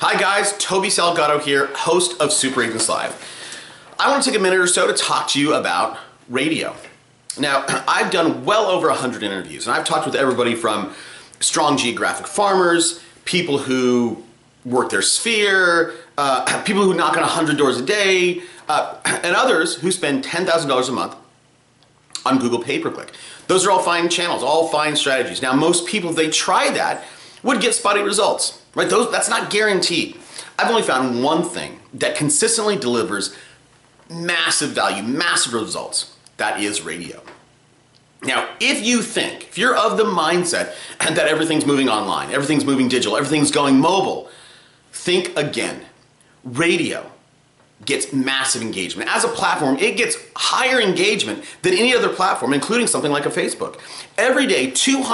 Hi guys, Toby Salgado here, host of Super Agents Live. I want to take a minute or so to talk to you about radio. Now, I've done well over 100 interviews, and I've talked with everybody from strong geographic farmers, people who work their sphere, people who knock on 100 doors a day, and others who spend $10,000 a month on Google pay-per-click. Those are all fine channels, all fine strategies. Now, most people, if they try that, would get spotty results, right? That's not guaranteed. I've only found one thing that consistently delivers massive value, massive results. That is radio. Now, if you're of the mindset that everything's moving online, everything's moving digital, everything's going mobile, think again. Radio gets massive engagement. As a platform, it gets higher engagement than any other platform, including something like a Facebook. Every day,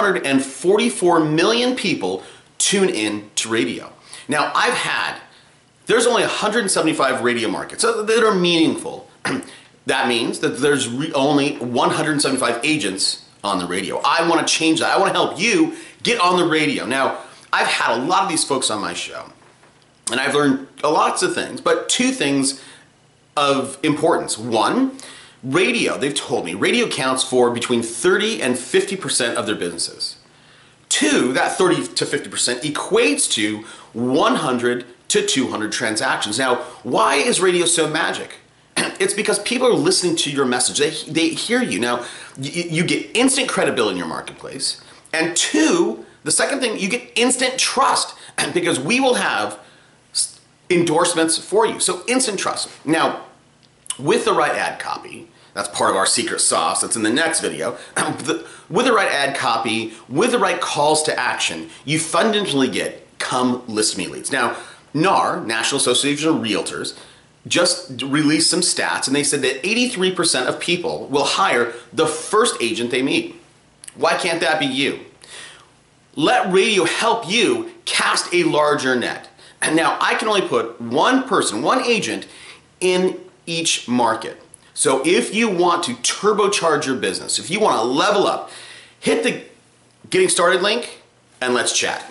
244 million people tune in to radio. Now, there's only 175 radio markets that are meaningful. That means that there's only 175 agents on the radio. I want to change that. I want to help you get on the radio. Now, I've had a lot of these folks on my show, and I've learned lots of things, but two things of importance. One, radio, they've told me, radio counts for between 30 and 50% of their businesses. Two, that 30 to 50% equates to 100 to 200 transactions. Now, why is radio so magic? It's because people are listening to your message. They hear you. Now, you get instant credibility in your marketplace. And two, the second thing, you get instant trust because we will have endorsements for you. So instant trust. Now, with the right ad copy, that's part of our secret sauce that's in the next video. With the right ad copy, with the right calls to action, you fundamentally get come list me leads. Now, NAR, National Association of Realtors, just released some stats, and they said that 83% of people will hire the first agent they meet. Why can't that be you? Let radio help you cast a larger net. And now I can only put one person, one agent in each market. So if you want to turbocharge your business, if you want to level up, hit the Getting Started link and let's chat.